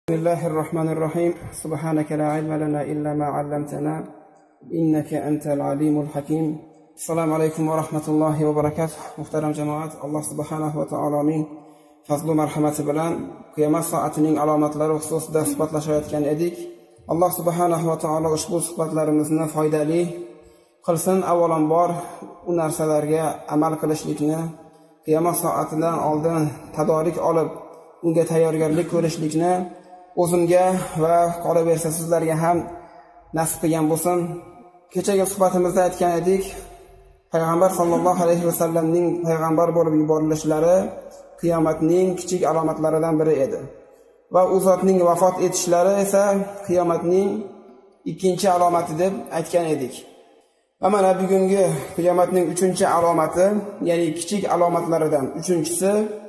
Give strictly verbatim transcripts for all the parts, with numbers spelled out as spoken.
بسم الله الرحمن الرحيم سبحانك لا علم لنا إلا ما علمتنا إنك أنت العليم الحكيم. السلام عليكم ورحمة الله وبركاته. محترم جماعات، الله سبحانه وتعالى fazl va marhamati bilan qiyomat soatining alomatlari xususida suhbatlashayotgan edik. Alloh subhanahu va taolo ushbu suhbatlarimizni foydali qilsin. Avvalambor u narsalarga amal qilishlikni, qiyomat soatidan oldin tadorik olib unga tayyorgarlik ko'rishlikni o'zimga va qolaversa sizlarga ham nasib qilgan bo'lsin. Kechagi suhbatimizda aytgan edik, payg'ambar sollallohu alayhi vasallamning payg'ambar bo'lib yuborilishlari qiyomatning kichik alomatlaridan biri edi va u zotning vafot etishlari esa qiyomatning ikkinchi alomati deb aytgan edik. Va mana bugungi qiyomatning uchinchi alomati, ya'ni kichik alomatlaridan uchinchisi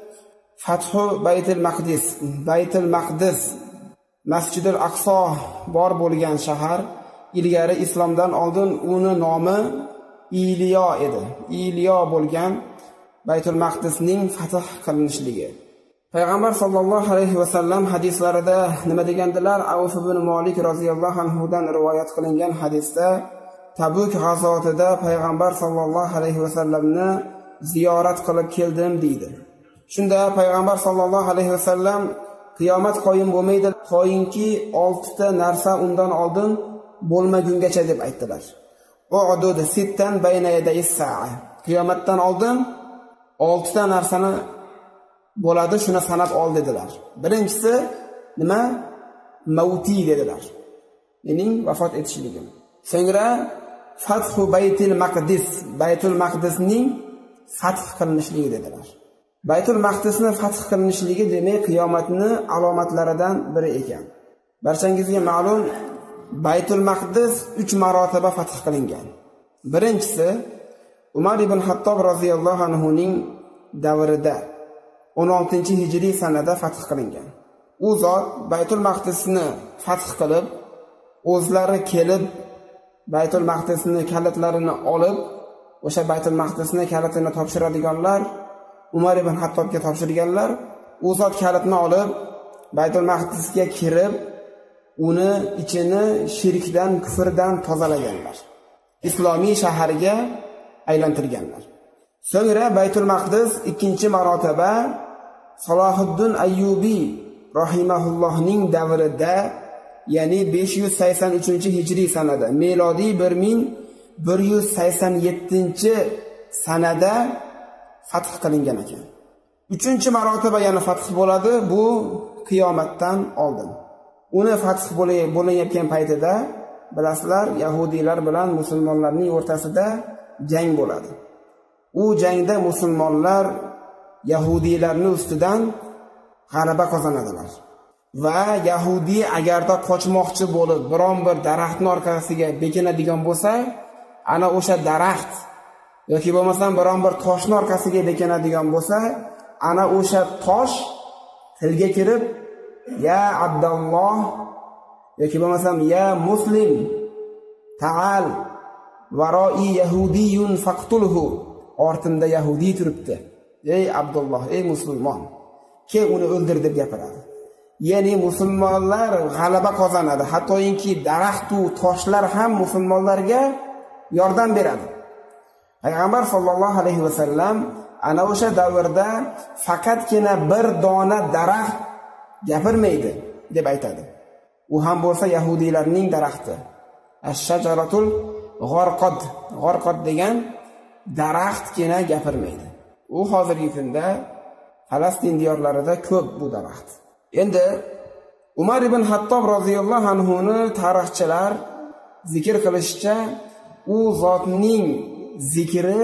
Fathu Baytul Maqdis. Baytul Maqdis Masjidul Aqso bor bo'lgan shahar. Ilgari islomdan oldin uni nomi Iliyo edi. Iliyo bo'lgan Baytul Maqdisning fath qilinishligi. Payg'ambar sollallohu alayhi vasallam hadislarida nima degandilar? Avf ibn Malik roziyallohu anhu dan rivoyat qilingan hadisda Tabuk g'azotida payg'ambar sollallohu alayhi vasallamni ziyorat qilib keldim deydi. Shunda payg'ambar sollallohu alayhi vasallam qiyomat qoyim bo'lmaydi, qoyinki oltita narsa undan oldin bo'lmagungacha deb aytdilar. U'dud sittan bayna yaday as-sa'a. Qiyomatdan oldin oltita narsani bo'ladi, shuni sanab ol dedilar. Birinchisi nima? Mauti dedilar. Mening vafot etishligim. So'ngra Fathu Baytul Maqdis, Baytul Maqdisning fath qilinishligi dedilar. Baytul Maqdisni fath qilinishligi demak qiyomatning alomatlaridan biri ekan. Barchangizga ma'lum, Baytul Maqdis uch marotaba fath qilingan. Birinchisi Umar ibn Hattob roziyallohu anhu ning davrida o'n oltinchi hijriy sanada fath qilingan. U zot Baytul Maqdisni fath qilib, o'zlari kelib Baytul Maqdisni kalitlarini olib, o'sha Baytul Maqdisni kalitini topshiradiganlar Umar ibn Hattobga topshirganlar. U zot kalitni olib Baytul Maqdisga kirib, uni ichini shirkdan, kufrdan tozalaganlar. Islomiy shaharga aylantirganlar. So'ngra Baytul Maqdis ikkinchi marotaba Salohiddin Ayyubiy rahimahullohning davrida, ya'ni besh yuz sakson uchinchi hijriy sanada, milodiy bir ming bir yuz sakson yettinchi sanada fath qilingan ekan. Uchinchi marotaba yana fath bo'ladi, bu qiyomatdan oldin. Uni fath bo'layotgan paytida bilasizlar, yahudiylar bilan musulmonlarning o'rtasida jang bo'ladi. U jangda musulmonlar yahudiylarning ustidan g'alaba qozonadilar. Va yahudiy agarda qochmoqchi bo'lib biron bir daraxtning orqasiga bekinadigan bo'lsa, ana o'sha daraxt yoki bo'lmasam biron bir toshning orqasiga bekinadigan bo'lsa, ana o'sha tosh tilga kirib, ya Abdulloh yoki bo'lmasam ya Muslim ta'al varoi yahudiyun faqtulhu, ortimda yahudiy turibdi, ey Abdulloh, ey musulmon, ke uni o'ldir deb gapiradi. Ya'ni musulmonlar g'alaba qozonadi, hattoki daraxt va toshlar ham musulmonlarga yordam beradi. Payg'ambar sollallohu alayhi vasallam ana o'sha davrda faqatgina bir dona daraxt gapirmaydi deb aytadi. U ham bo'lsa yahudiylarning daraxti. Ash-shajaratul g'orqod. G'orqod degan daraxtgina gapirmaydi. U hozirgi kunda Falastin diyorlarida ko'p bu daraxt. Endi Umar ibn Hattob roziyallohu anhu ni tarixchilar zikr qilishicha, u zotning zikri,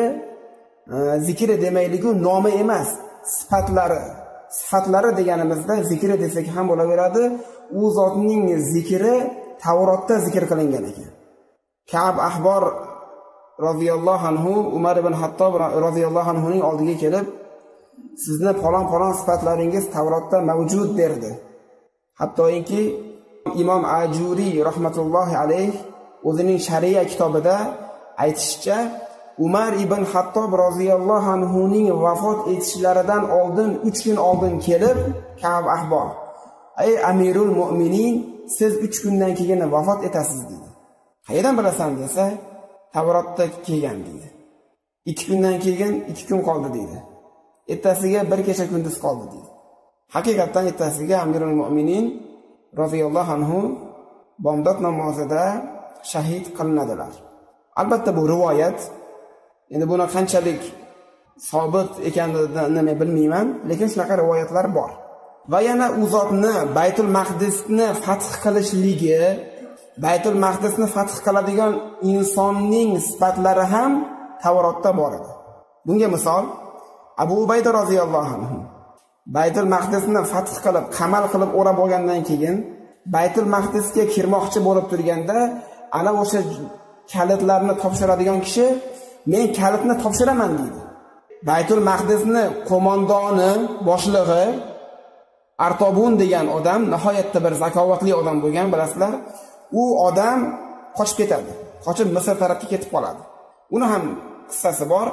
zikri demayligu nomi emas, sifatlari. Sifatlari deganimizda zikri desak ham bo'laveradi. U zotning zikri Tavrotda zikr qilingan ekan. Ka'b Ahbor roziyallohu anhu Umar ibn Hattob roziyallohu anhu ning oldiga kelib, sizni falon-falon sifatlaringiz Tavrotda mavjud derdi. Hattoki Imom Ajuriy rahmatullohi alayh o'zining Shari'a kitobida aytishicha, Umar ibn Hattob roziyallohu anhu ning vafot etishlaridan oldin uch kun oldin kelib Ka'b Ahbor "Ey Amirul Mu'minin, siz uch kundan keyin vafot etasiz" dedi. "Qayerdan bilasan?" desa, "Tavrotda kelgan" dedi. ikki kundan keyin ikki kun qoldi dedi. Ertasiga bir kecha kunduz qoldi dedi. Haqiqatan ertasiga Amirul Mu'minin roziyallohu anhu bomdod namozida shahid qilinadilar. Albatta bu rivoyat, endi buni qanchalik sobit ekanligini men bilmayman, lekin shunaqa rivoyatlar bor. Va yana u zotni Baytul Maqdisni fath qilishligi, Baytul Maqdisni fath qiladigan insonning sifatlari ham Tavrotda bor edi. Bunga misol Abu Ubayda roziyallohu anhu Baytul Maqdisni fath qilib, qamal qilib o'rab olgandan keyin Baytul Maqdisga kirmoqchi bo'lib turganda, ana o'sha kalitlarni topshiradigan kishi "Men kalitni topshiraman" dedi. Baytul Maqdisni qo'mondoni, boshlig'i Artobun degan odam nihoyatda bir zakovatli odam bo'lgan, bilasizlar. U odam qochib ketadi. Qochib Misr tarafga ketib qoladi. Uni ham qissasi bor.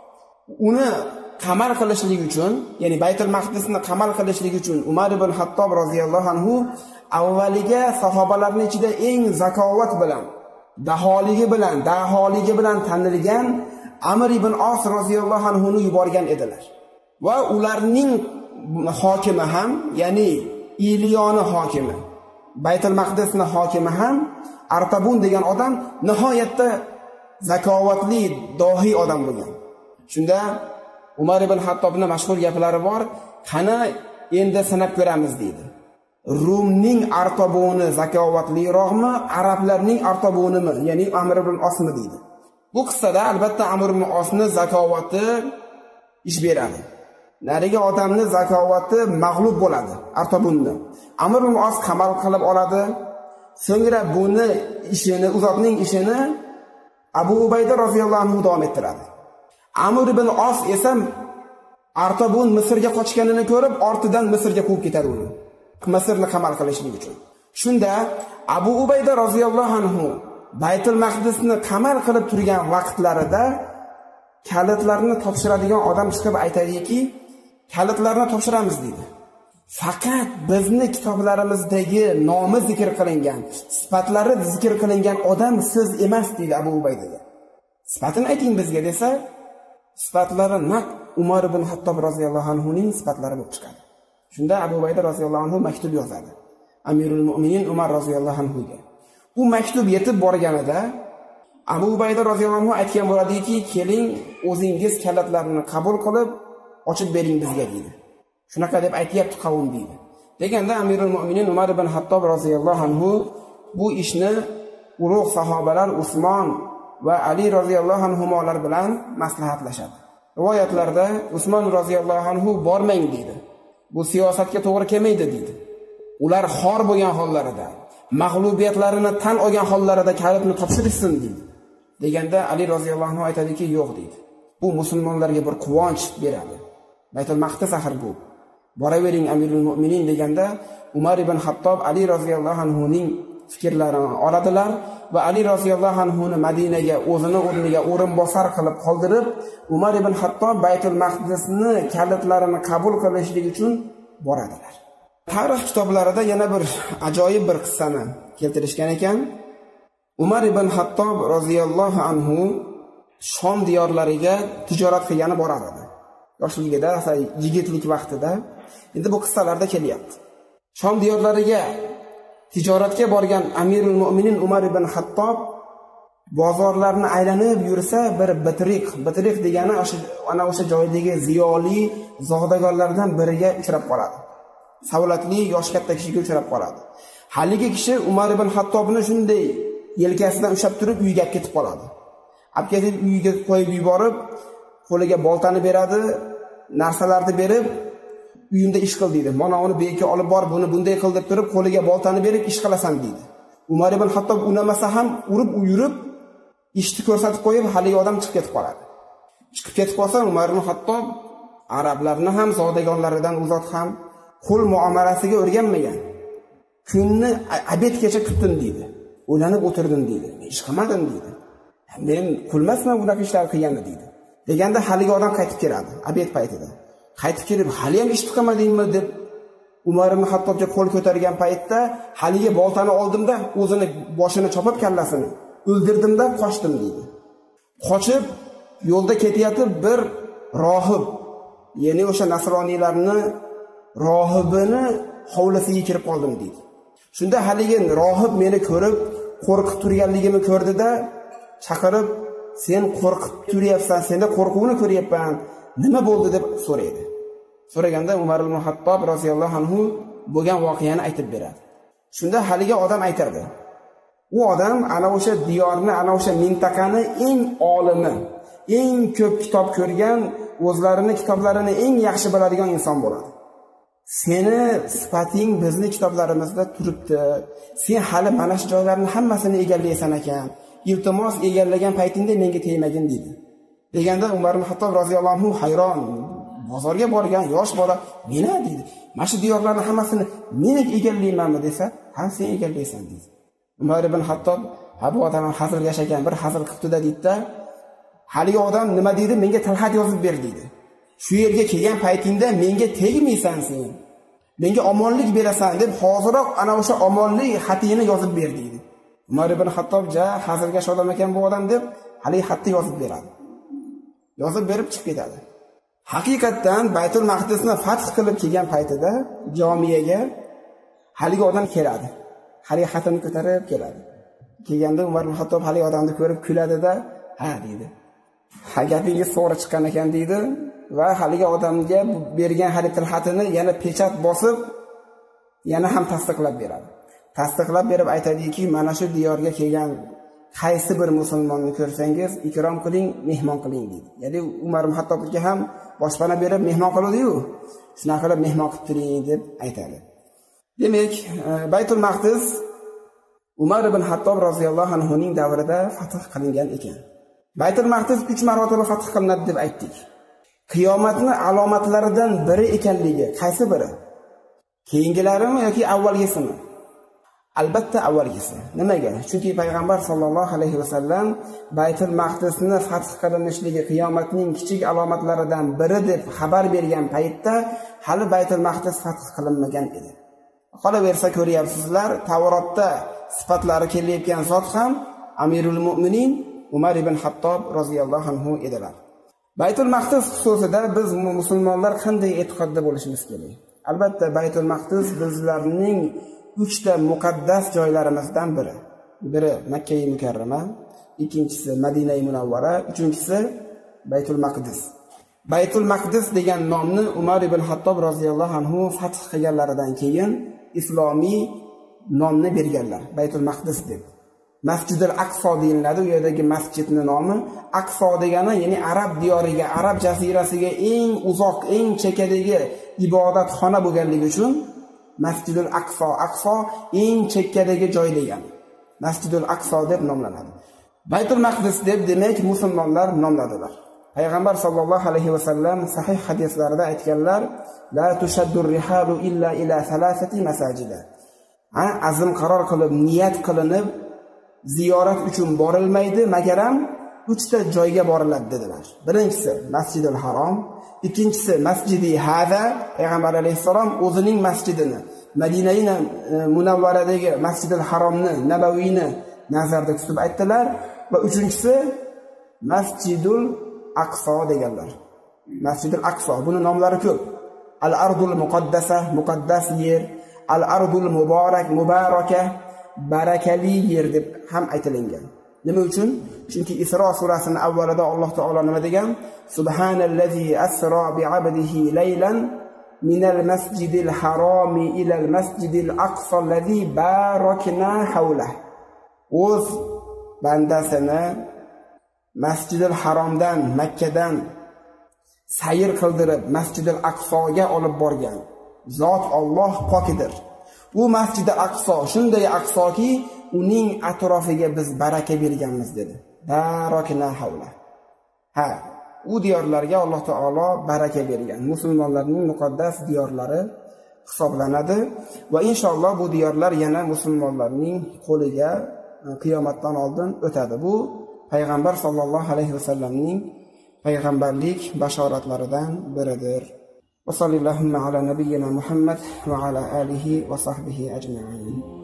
Uni qamal qilishlik uchun, ya'ni Baytul Maqdisni qamal qilishlik uchun Umar ibn Hattob roziyallohu anhu avvaliga sahobalarning ichida eng zakovat bilan, daholigi bilan, daholigi bilan tanilgan Amr ibn Os roziyallohu anhu ni yuborgan edilar. Va ularning hokimi ham, ya'ni Iliyoni hokimi, Baytul Maqdisni hokimi ham Artabun degan odam nihoyatda zakovatli, dohiy odam bo'lgan. Shunda Umar ibn Hattobning mashhur gaplari bor. "Qani endi sanab ko'ramiz" deydi. Rumning Artabuni zakovatliroqmi, arablarning Artabunimi, ya'ni Amr ibn Osmi deydi. Bu qissada albatta Amr ibn Osni zakovati ish beradi. Nariga odamning zakovati mag'lub bo'ladi, Artabunni. Amr ibn Os qamal qilib oladi. So'ngra buni ishini, uzotning ishini Abu Ubayda roziyallohu anhu davom ettiradi. Amr ibn Os esa Artabun Misrga qochganini ko'rib, ortidan Misrga quvib ketadi uni. Misrni qamal qilishlik uchun. Shunda Abu Ubayda roziyallohu anhu Baytul Maqdisni qamal qilib turgan vaqtlarida kalitlarni topshiradigan odam chiqib aytadiki, "Kalitlarni topshiramiz" dedi. Faqat bizni kitoblarimizdagi nomi zikr qilingan, sifatlari zikr qilingan odam siz emas dedi Abu Ubaydaga. Sifatini ayting bizga desa, sifatlari naq Umar ibn Hattob roziyallohu anhu ning sifatlari bo'lib chiqadi. Shunda Abu Ubayda roziyallohu anhu maktub yozadi Amirul Mu'minin Umar roziyallohu anhu ga. U maktub yetib borganida Abu Ubayda roziyallohu anhu aytgan bo'ladiki, "Keling, o'zingiz kalitlarni qabul qilib ochib bering bizga" dedi. Shunaqa deb aytayapti qavm deydi. Deganda Amirul Mu'minin Umar ibn Hattob roziyallohu anhu bu ishni ulug' sahobalar Usmon va Ali roziyallohu anhumolar bilan maslahatlashadi. Rivoyatlarda Usmon roziyallohu anhu "Bormang" dedi. "Bu siyosatga to'g'ri kelmaydi" dedi. Ular xor bo'lgan hollarida, mag'lubiyatlarini tan olgan hollarida kalitni topshirishsin dedi. Deganda Ali roziyallohu anhu aytadiki, "Yo'q" dedi. "Bu musulmonlarga bir quvonch beradi. Baytul Maqdis axir bu. Boravering Amirul Mu'minin" deganda Umar ibn Hattob Ali roziyallohu anhu ning fikrlarini oladilar va Ali roziyallohu anhu ni Madinaga o'zini o'rniga o'rinbosar qilib qoldirib, Umar ibn Hattob Baytul Maqdisni kalitlarini qabul qilishlik uchun boradilar. Tarix kitoblarida yana bir ajoyib bir qissani keltirishgan ekan. Umar ibn Hattob roziyallohu anhu Shom diyorlariga tijorat qilgani borar edi. Yoshligida, yigitlik vaqtida. Endi bu qissalarda kelyapti. Shom diyorlariga tijoratga borgan Amirul Mu'minin Umar ibn Hattob bozorlarni aylanib yursa, bir bitiriq, bitiriq degani ana o'sha joydagi ziyoli zodagonlardan biriga uchrab qoladi. Savlatli yosh katta kishiga uchrab qoladi. Haligi kishi Umar ibn Hattobni shunday yelkasidan ushlab turib uyiga ketib qoladi. Olib ketib uyiga qo'yib yuborib, qo'liga boltani beradi, narsalarni berib, uyimda ish qil deydi. Mana uni bu yerga olib bor, buni bunday qil deb turib, qo'liga boltani berib ish qilasan deydi. Umar ibn Hattob unamasa ham urib yurib, ishni ko'rsatib qo'yib, haligi odam chiqib ketib qoladi. Chiqib ketib qolsa, Umar ibn Hattob arablarni ham, zodagonlaridan uzot ham qul muomalasiga o'rganmagan. Kunni obedgacha kutdim deydi. O'ylanib o'tirdim deydi. Ish qilmadim deydi. Men qulmasman bunaqa ishlar qilganni deydi. Deganda haligi odam qaytib keladi obed paytida. Qaytib kelib, "Hali ham ish qilmadingmi?" deb Umar ibn Hattobga qo'l ko'targan paytda haligi boltani oldimda o'zini boshini chopib kallasini o'ldirdimda qochdim deydi. Qochib yo'lda ketayotib bir rohib, ya'ni o'sha nasroniylarni rohibini hovlisiga kirib qoldim deydi. Shunda haligi rohib meni ko'rib, qo'rqib turganligimni ko'rdida chaqirib, "Sen qo'rqib turyapsan, senda qo'rquvni ko'ryapman. Nima bo'ldi?" deb so'raydi. So'raganda Umar ibn Hattob roziyallohu anhu bo'lgan voqeani aytib beradi. Shunda haligi odam aytadi. U odam ana o'sha diyorni, ana o'sha mintaqani eng olimi, eng ko'p kitob ko'rgan, o'zlarini kitoblarini eng yaxshi biladigan inson bo'ladi. Seni sifating bizni kitoblarimizda turibdi. Sen hali mana shu joylarni hammasini egallaysan ekan. Iltimos egallagan paytingda menga tegmagin dedi. Deganda Umar ibn Hattob roziyallohu anhu hayron. Bozorga borgan yosh bola meni dedi. Mana shu diyorlarni hammasini men egallaymanmi desa, "Ha, sen egallaysan" dedi. Umar ibn Hattob ha bu odam hazil yashagan, bir hazil qilibdi-da deydi-da. Haligi odam nima dedi? Menga tilxat yozib ber dedi. Shu yerga kelgan paytingda menga tegmaysan sen. Menga omonlik berasan deb hoziroq ana o'sha omonlik xatini yozib ber dedi. Umar ibn Hattob ja hazilga shodam ekan bu odam deb haligi xatni yozib beradi. Yozib berib chiqib ketadi. Haqiqatan Baytul Maqdisni fath qilib kelgan paytida jomiyaga haligi odam keladi. Haligi xatini ko'tarib keladi. Kelganda Umar ibn Hattob haligi odamni ko'rib kuladi-da, "Ha" dedi. "Ha, gapingiz to'g'ri chiqqan ekan" dedi va haligi odamga bergan haligi tilxatini yana pechat bosib, yana ham tasdiqlab beradi. Tasdiqlab berib aytadiki, "Mana shu diyorga kelgan qaysi bir musulmonni ko'rsangiz, ikrom qiling, mehmon qiling" dedi. Ya'ni Umar ibn Hattobga ham boshpana berib mehmon qiladi-yu, shunaqa qilib mehmon qilib turing deb aytadi. Demak, Baytul Maqdis Umar ibn Hattob roziyallohu anhu ning davrida fath qilingan ekan. Baytul Maqdis uch marotaba fath qilinadi deb aytdik. Qiyomatning alomatlaridan biri ekanligi qaysi biri? Keyingilarimi yoki avvalgisimi? Albatta avvalgisi. Nimaga? Chunki payg'ambar sollallohu alayhi vasallam Baytul Maqdisni fath qilinishligi qiyomatning kichik alomatlaridan biri deb xabar bergan paytda hali Baytul Maqdis fath qilinmagan edi. Qolaversa ko'ryapsizlar, Tavrotda sifatlari kelayotgan zot ham Amirul Mu'minin Umar ibn Hattob roziyallohu anhu edilar. Baytul Maqdis xususida biz musulmonlar qanday e'tiqodda bo'lishimiz kerak? Albatta Baytul Maqdis bizlarning uchta muqaddas joylarimizdan biri. Biri Makka-i Mukarrama, ikkinchisi Madina-i Munawvara, uchinchisi Baytul Maqdis. Baytul Maqdis degan nomni Umar ibn Hattob roziyallohu anhu fath qilganlaridan keyin islomiy nomni berganlar. Baytul Maqdis deb. Masjidul Aqso deyiladi. U yerdagi masjidning nomi Aqso degani, ya'ni arab diyoriga, arab jazirasiga eng uzoq, eng chekkadagi ibodatxona bo'lganligi uchun Masjidul Aqso, Aqso eng chekkadagi joy degani. Masjidul Aqso deb nomlanadi. Baytul Maqdis deb demak musulmonlar nomladilar. Payg'ambar sollallohu alayhi vasallam sahih hadislarida aytganlar, la tushaddur rihalu illa ila salasati masajida. Ha, azm qaror qilib, niyat qilinib ziyorat uchun borilmaydi, magaram uchta joyga boriladi dedilar. Birinchisi Masjidul Harom, ikkinchisi Masjidi Hada, Payg'ambar alayhisalom o'zining masjidini, Madina-i Munawvaradagi Masjidul Haromni, Nabaviyni nazarda tutib aytdilar va uchinchisi Masjidul Aqso deganlar. Masjidul Aqso, buni nomlari ko'p. Al-Ardul Muqaddasa, muqaddas yer, Al-Ardul Muborak, mubaraka, barakali yer deb ham aytilingan. Nima uchun? Chunki Isro surasining avvalida Alloh taolo nima degan? Subhanallazi asra bi'abdihi laylan minal masjidil harami ilal masjidil aqsa allazi barakna hawla. O'z bandasini Masjidil Haromdan, Makkadan sayr qildirib Masjidil Aqsoga olib borgan zot Alloh pokidir. Bu Masjidil Aqso shunday aqsoki, uning atrofiga biz baraka berganmiz dedi. Barakna havla. Ha, u diyorlarga Alloh taolo baraka bergan. Musulmonlarning muqaddas diyorlari hisoblanadi va inshaalloh bu diyorlar yana musulmonlarning qo'liga qiyomatdan oldin o'tadi. Bu Payg'ambar sollallohu alayhi vasallamning payg'ambarlik bashoratlaridan biridir. وصلى اللهم على نبينا محمد وعلى آله وصحبه أجمعين.